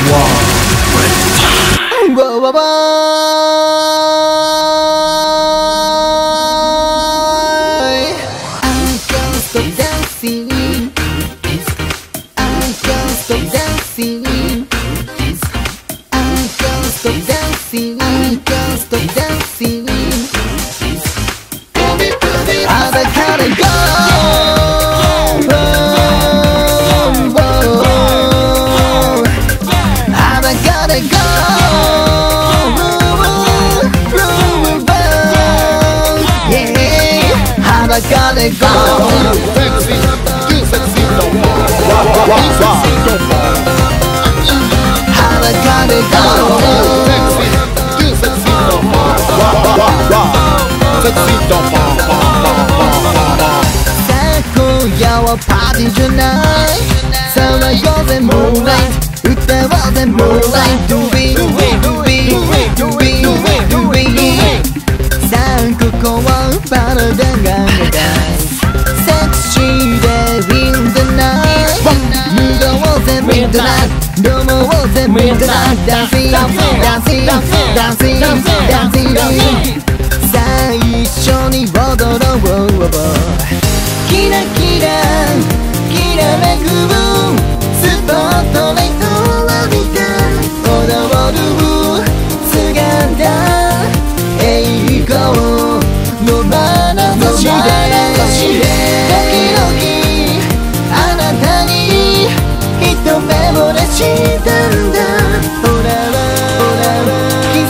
パーティーじゃない騒ごうぜモーライト歌おうぜモーライト Do it Do it Do it Do it Do it さあここはパラダイムがセクシーで In the night 脱ごうぜ Midnight 飲もうぜ Midnight Dancing Dancing Dancing Dancing さあ一緒に踊ろうキラキラきらめくスポットライトを浴びた踊る姿栄光の眼差しでドキドキあなたに一目惚れしたんだほらキス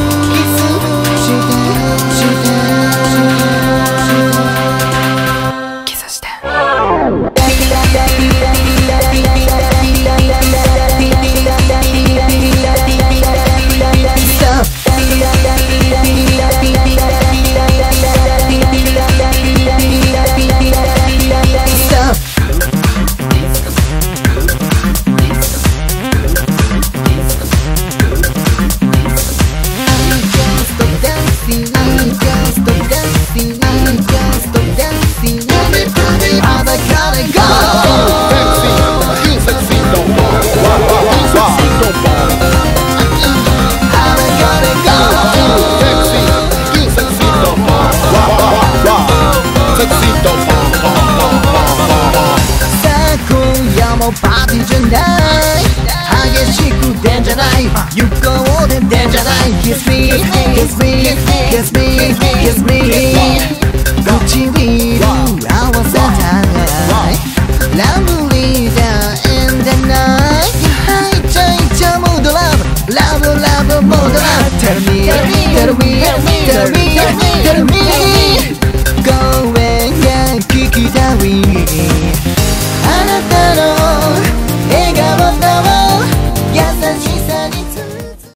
パーティーじゃない激しく出んじゃない行こうで出んじゃない Kiss me Kiss me Kiss me Kiss me 唇合わせたい Lovely da in the night はいちゃいちゃモードラブ Love Love モードラブ Tell me Tell me Tell me